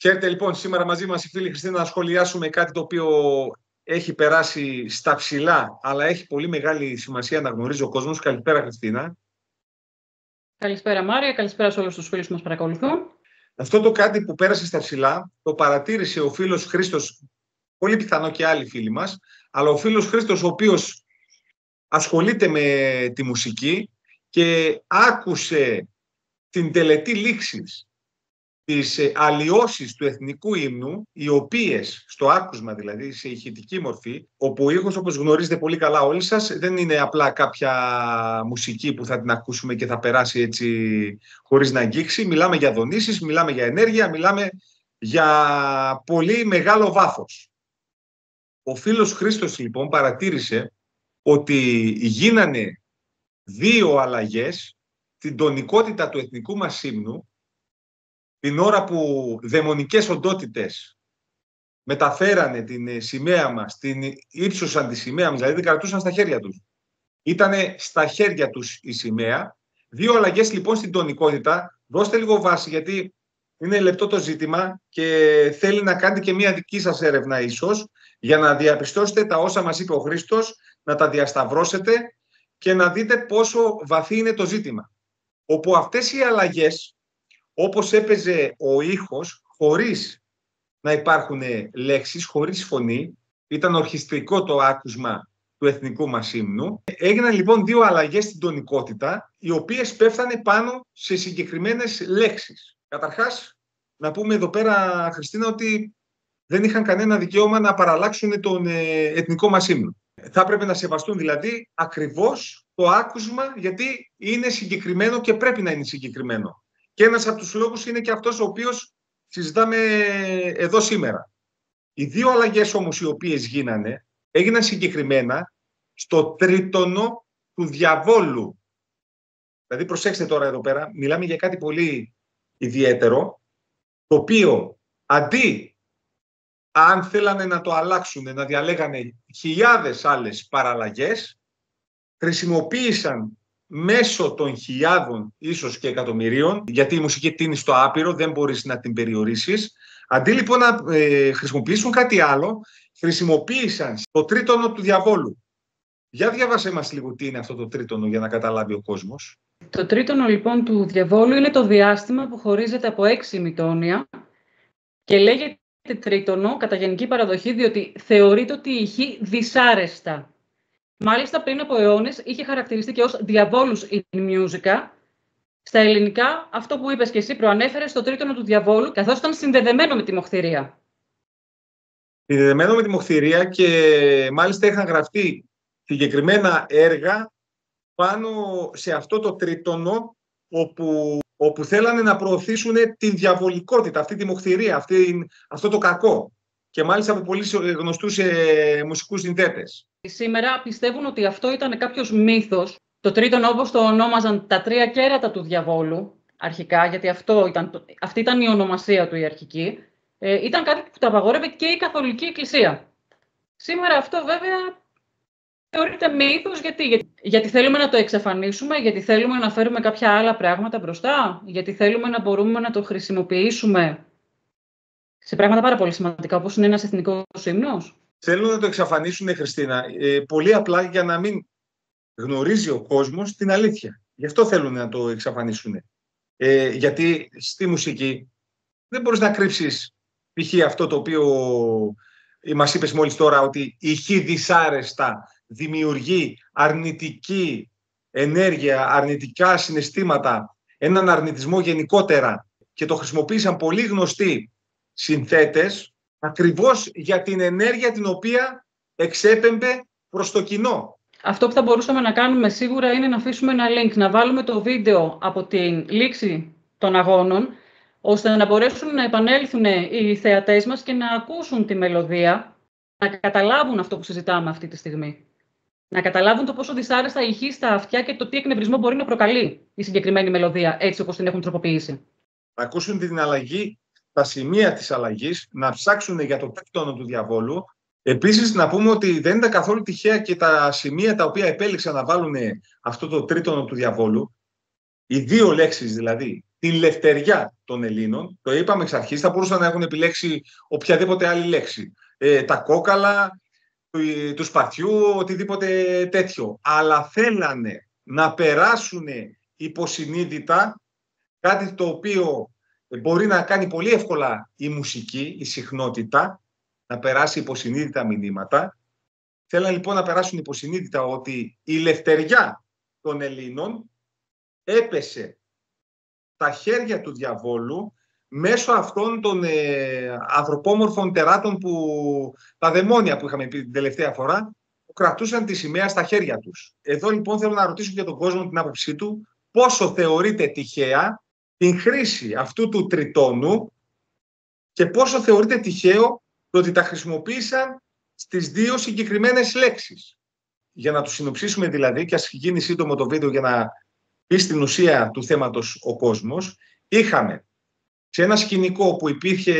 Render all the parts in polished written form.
Χαίρετε λοιπόν, σήμερα μαζί μας η φίλη Χριστίνα να σχολιάσουμε κάτι το οποίο έχει περάσει στα ψηλά, αλλά έχει πολύ μεγάλη σημασία να γνωρίζει ο κόσμος. Καλησπέρα Χριστίνα. Καλησπέρα Μάρια, καλησπέρα σε όλους τους φίλους που μας παρακολουθούν. Αυτό το κάτι που πέρασε στα ψηλά το παρατήρησε ο φίλος Χρήστος, πολύ πιθανό και άλλοι φίλοι μας, αλλά ο φίλος Χρήστος ο οποίος ασχολείται με τη μουσική και άκουσε την τελετή λήξης τις αλλοιώσεις του εθνικού ύμνου, οι οποίες στο άκουσμα δηλαδή, σε ηχητική μορφή, όπου ο ήχος, όπως γνωρίζετε πολύ καλά όλοι σας, δεν είναι απλά κάποια μουσική που θα την ακούσουμε και θα περάσει έτσι χωρίς να αγγίξει. Μιλάμε για δονήσεις, μιλάμε για ενέργεια, μιλάμε για πολύ μεγάλο βάθος. Ο φίλος Χρήστος λοιπόν παρατήρησε ότι γίνανε δύο αλλαγές στην τονικότητα του εθνικού μας ύμνου την ώρα που δαιμονικές οντότητες μεταφέρανε την σημαία μας, την ύψωσαν τη σημαία μας, δηλαδή την κρατούσαν στα χέρια τους. Ήτανε στα χέρια τους η σημαία. Δύο αλλαγές λοιπόν στην τονικότητα. Δώστε λίγο βάση, γιατί είναι λεπτό το ζήτημα και θέλει να κάνετε και μία δική σας έρευνα ίσως, για να διαπιστώσετε τα όσα μας είπε ο Χρήστος, να τα διασταυρώσετε και να δείτε πόσο βαθύ είναι το ζήτημα. Όπου αυτές οι αλλαγές, όπως έπαιζε ο ήχος, χωρίς να υπάρχουν λέξεις, χωρίς φωνή, ήταν ορχιστρικό το άκουσμα του εθνικού μας ύμνου. Έγιναν λοιπόν δύο αλλαγές στην τονικότητα, οι οποίες πέφτανε πάνω σε συγκεκριμένες λέξεις. Καταρχάς, να πούμε εδώ πέρα, Χριστίνα, ότι δεν είχαν κανένα δικαίωμα να παραλλάξουν τον εθνικό μας ύμνο. Θα έπρεπε να σεβαστούν δηλαδή ακριβώς το άκουσμα, γιατί είναι συγκεκριμένο και πρέπει να είναι συγκεκριμένο. Και ένας από τους λόγους είναι και αυτός ο οποίος συζητάμε εδώ σήμερα. Οι δύο αλλαγές όμως οι οποίες γίνανε, έγιναν συγκεκριμένα στο τρίτονο του διαβόλου. Δηλαδή προσέξτε τώρα εδώ πέρα, μιλάμε για κάτι πολύ ιδιαίτερο, το οποίο αντί αν θέλανε να το αλλάξουν, να διαλέγανε χιλιάδες άλλες παραλλαγές, χρησιμοποίησαν μέσω των χιλιάδων, ίσως και εκατομμυρίων, γιατί η μουσική τίνει στο άπειρο, δεν μπορείς να την περιορίσεις. Αντί λοιπόν να χρησιμοποιήσουν κάτι άλλο, χρησιμοποίησαν το τρίτονο του διαβόλου. Για διάβασέ μας λίγο τι είναι αυτό το τρίτονο για να καταλάβει ο κόσμος. Το τρίτονο λοιπόν του διαβόλου είναι το διάστημα που χωρίζεται από 6 ημιτόνια και λέγεται τρίτονο κατά γενική παραδοχή διότι θεωρείται ότι ηχεί δυσάρεστα. Μάλιστα, πριν από αιώνες, είχε χαρακτηριστεί και ως διαβόλους in musica. Στα ελληνικά, αυτό που είπες και εσύ προανέφερες στο τρίτονο του διαβόλου, καθώς ήταν συνδεδεμένο με τη μοχθηρία. Συνδεδεμένο με τη μοχθηρία και μάλιστα είχαν γραφτεί συγκεκριμένα έργα πάνω σε αυτό το τρίτονο, όπου θέλανε να προωθήσουν την διαβολικότητα, αυτή τη μοχθηρία, αυτό το κακό. Και μάλιστα από πολύ γνωστούς μουσικούς συνθέτες. Σήμερα πιστεύουν ότι αυτό ήταν κάποιος μύθος. Το τρίτον, όπως το ονόμαζαν, τα τρία κέρατα του διαβόλου, αρχικά, γιατί αυτή ήταν η ονομασία του η αρχική, ήταν κάτι που το απαγόρευε και η Καθολική Εκκλησία. Σήμερα αυτό βέβαια θεωρείται μύθος, γιατί θέλουμε να το εξαφανίσουμε, γιατί θέλουμε να φέρουμε κάποια άλλα πράγματα μπροστά, γιατί θέλουμε να μπορούμε να το χρησιμοποιήσουμε σε πράγματα πάρα πολύ σημαντικά, όπως είναι ένας εθνικός ύμνος. Θέλουν να το εξαφανίσουν, Χριστίνα, πολύ απλά για να μην γνωρίζει ο κόσμος την αλήθεια. Γι' αυτό θέλουν να το εξαφανίσουν. Γιατί στη μουσική δεν μπορείς να κρύψεις π.χ. αυτό το οποίο μας είπες μόλις τώρα, ότι ηχεί δυσάρεστα, δημιουργεί αρνητική ενέργεια, αρνητικά συναισθήματα, έναν αρνητισμό γενικότερα, και το χρησιμοποίησαν πολύ γνωστοί συνθέτες, ακριβώς για την ενέργεια την οποία εξέπεμπε προς το κοινό. Αυτό που θα μπορούσαμε να κάνουμε σίγουρα είναι να αφήσουμε ένα link, να βάλουμε το βίντεο από την λήξη των αγώνων, ώστε να μπορέσουν να επανέλθουν οι θεατές μας και να ακούσουν τη μελωδία, να καταλάβουν αυτό που συζητάμε αυτή τη στιγμή. Να καταλάβουν το πόσο δυσάρεστα ηχεί στα αυτιά και το τι εκνευρισμό μπορεί να προκαλεί η συγκεκριμένη μελωδία, έτσι όπως την έχουν τροποποιήσει. Να ακούσουν την αλλαγή, τα σημεία της αλλαγής, να ψάξουν για το τρίτονο του διαβόλου. Επίσης, να πούμε ότι δεν ήταν καθόλου τυχαία και τα σημεία τα οποία επέλεξαν να βάλουν αυτό το τρίτονο του διαβόλου, οι δύο λέξεις δηλαδή, την λευτεριά των Ελλήνων. Το είπαμε εξ αρχής, θα μπορούσαν να έχουν επιλέξει οποιαδήποτε άλλη λέξη. Τα κόκαλα, του σπαθιού, οτιδήποτε τέτοιο. Αλλά θέλανε να περάσουν υποσυνείδητα κάτι το οποίο μπορεί να κάνει πολύ εύκολα η μουσική, η συχνότητα, να περάσει υποσυνείδητα μηνύματα. Θέλανε λοιπόν να περάσουν υποσυνείδητα ότι η λευτεριά των Ελλήνων έπεσε στα χέρια του διαβόλου μέσω αυτών των ανθρωπόμορφων τεράτων, τα δαιμόνια που είχαμε πει την τελευταία φορά, που κρατούσαν τη σημαία στα χέρια τους. Εδώ λοιπόν θέλω να ρωτήσω για τον κόσμο την άποψή του, πόσο θεωρείται τυχαία την χρήση αυτού του τριτόνου και πόσο θεωρείται τυχαίο το ότι τα χρησιμοποίησαν στις δύο συγκεκριμένες λέξεις. Για να τους συνοψίσουμε δηλαδή, και ας γίνει σύντομο το βίντεο για να πει στην ουσία του θέματος ο κόσμος, είχαμε σε ένα σκηνικό που υπήρχε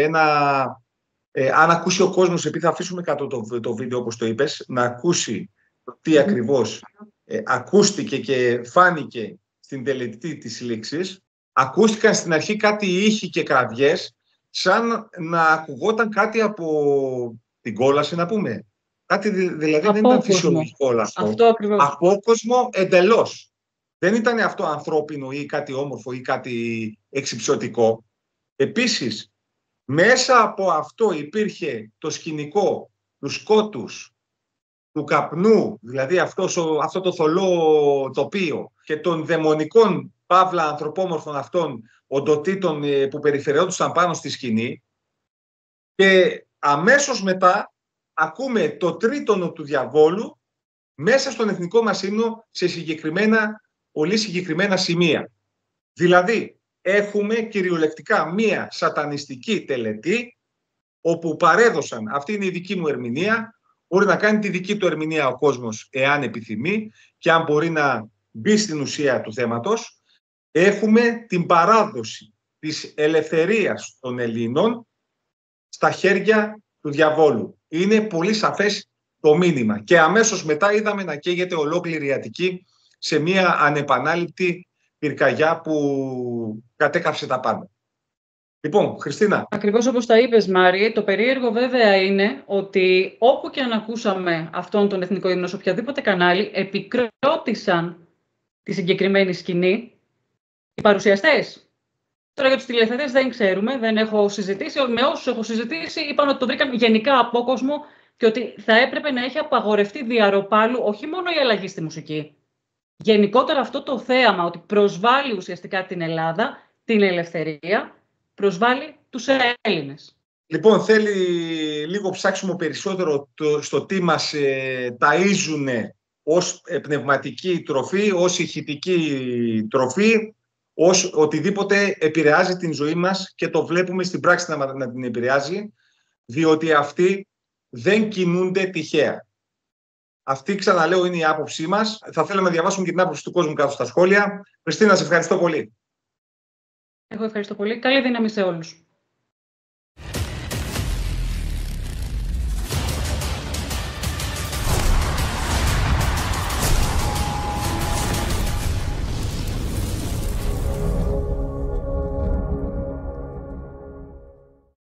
αν ακούσει ο κόσμος, επειδή θα αφήσουμε κάτω το βίντεο όπως το είπες, να ακούσει τι ακριβώς ακούστηκε και φάνηκε στην τελετή της λήξης, ακούστηκαν στην αρχή κάτι ήχοι και κραυγές, σαν να ακουγόταν κάτι από την κόλαση, να πούμε. Κάτι δηλαδή δεν ήταν φυσιολογικό όλο αυτό. Απόκοσμο εντελώς. Δεν ήταν αυτό ανθρώπινο ή κάτι όμορφο ή κάτι εξυψωτικό. Επίσης, μέσα από αυτό υπήρχε το σκηνικό του σκότους, του καπνού, δηλαδή αυτό το θολό τοπίο και των δαιμονικών παύλα ανθρωπόμορφων αυτών οντοτήτων που περιφερειόντουσαν πάνω στη σκηνή, και αμέσως μετά ακούμε το τρίτονο του διαβόλου μέσα στον εθνικό μας ύμνο σε πολύ συγκεκριμένα σημεία. Δηλαδή, έχουμε κυριολεκτικά μία σατανιστική τελετή όπου παρέδωσαν, αυτή είναι η δική μου ερμηνεία, μπορεί να κάνει τη δική του ερμηνεία ο κόσμος εάν επιθυμεί και αν μπορεί να μπει στην ουσία του θέματος. Έχουμε την παράδοση της ελευθερίας των Ελλήνων στα χέρια του διαβόλου. Είναι πολύ σαφές το μήνυμα. Και αμέσως μετά είδαμε να καίγεται ολόκληρη η Αττική σε μια ανεπανάληπτη πυρκαγιά που κατέκαψε τα πάντα. Λοιπόν, Χριστίνα. Ακριβώς όπως τα είπες, Μάρη, το περίεργο βέβαια είναι ότι όπου και αν ακούσαμε αυτόν τον εθνικό ύμνο σε οποιαδήποτε κανάλι, επικρότησαν τη συγκεκριμένη σκηνή οι παρουσιαστές. Τώρα για τους τηλεθεατές δεν ξέρουμε, δεν έχω συζητήσει. Με όσους έχω συζητήσει είπαν ότι το βρήκαν γενικά απόκοσμο και ότι θα έπρεπε να έχει απαγορευτεί διαρροπάλου όχι μόνο η αλλαγή στη μουσική. Γενικότερα αυτό το θέαμα ότι προσβάλλει ουσιαστικά την Ελλάδα, την ελευθερία, προσβάλλει τους Έλληνες. Λοιπόν, θέλει λίγο ψάξιμο περισσότερο στο τι μας ταΐζουν ως πνευματική τροφή, ως ηχητική τροφή, ως οτιδήποτε επηρεάζει την ζωή μας και το βλέπουμε στην πράξη να την επηρεάζει, διότι αυτοί δεν κινούνται τυχαία. Αυτή, ξαναλέω, είναι η άποψή μας. Θα θέλαμε να διαβάσουμε και την άποψη του κόσμου κάτω στα σχόλια. Χριστίνα, σε ευχαριστώ πολύ. Εγώ ευχαριστώ πολύ. Καλή δύναμη σε όλους.